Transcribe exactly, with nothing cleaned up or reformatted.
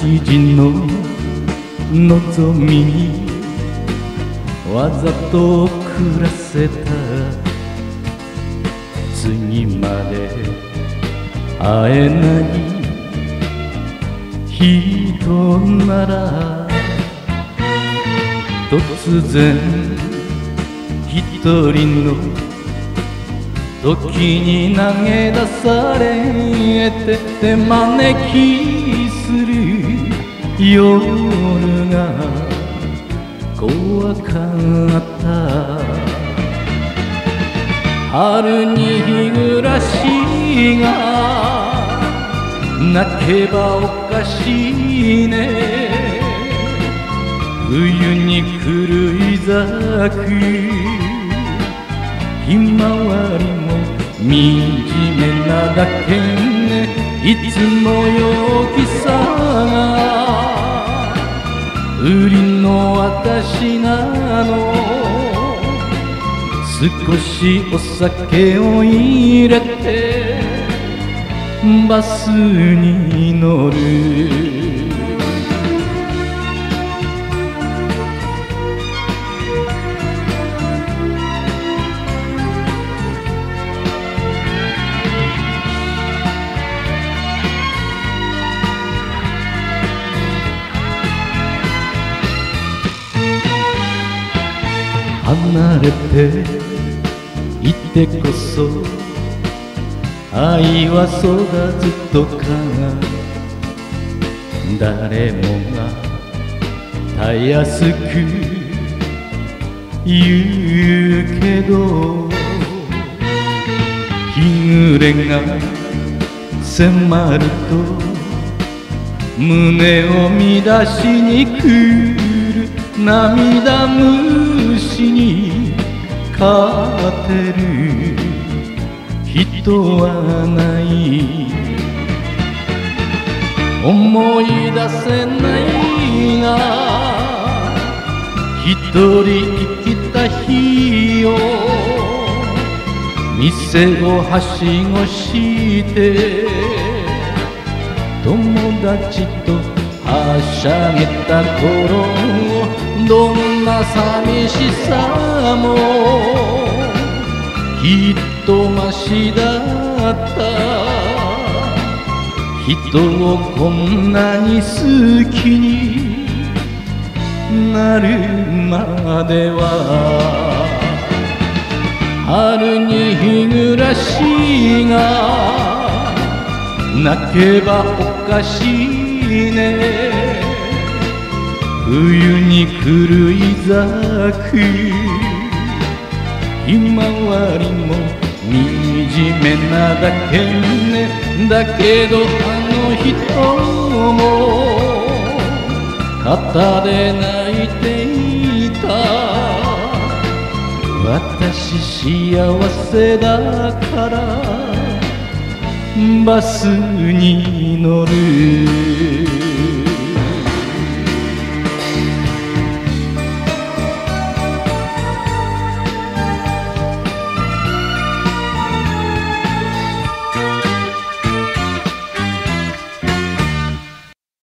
ちじの望みにわざと暮らせた。次まで会えない人なら突然一人の時に投げ出されてて招きする夜が怖かった。春に日暮らしが泣けばおかしいね。冬に狂い咲くひまわりも惨めなだけね。いつも陽気さが売りの私なの。少しお酒を入れてバスに乗る。離れていてこそ愛は育つとか誰もがたやすく言うけど、日暮れが迫ると胸を乱しに来る涙虫に勝てる人はない。思い出せないが一人生きた日を店をはしごして友達とはしゃげた頃、どんな寂しさもきっとましだった。人をこんなに好きになるまでは。春に日暮らしが泣けばおかしいね。冬に狂い咲くひまわりも惨めなだけね。だけどあの人も肩で泣いていた。私幸せだからバスに乗る。